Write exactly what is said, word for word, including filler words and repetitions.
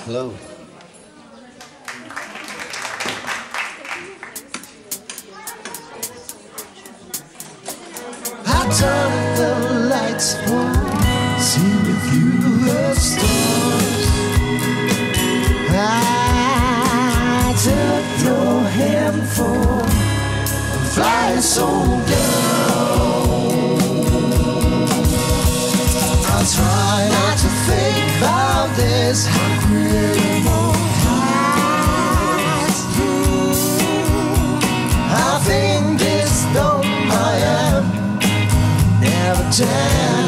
Hello. I turned the lights on, see through the stars. I took your hand for flying so down. I try not to think about this. How creative heights. I think this dumb I am never tell.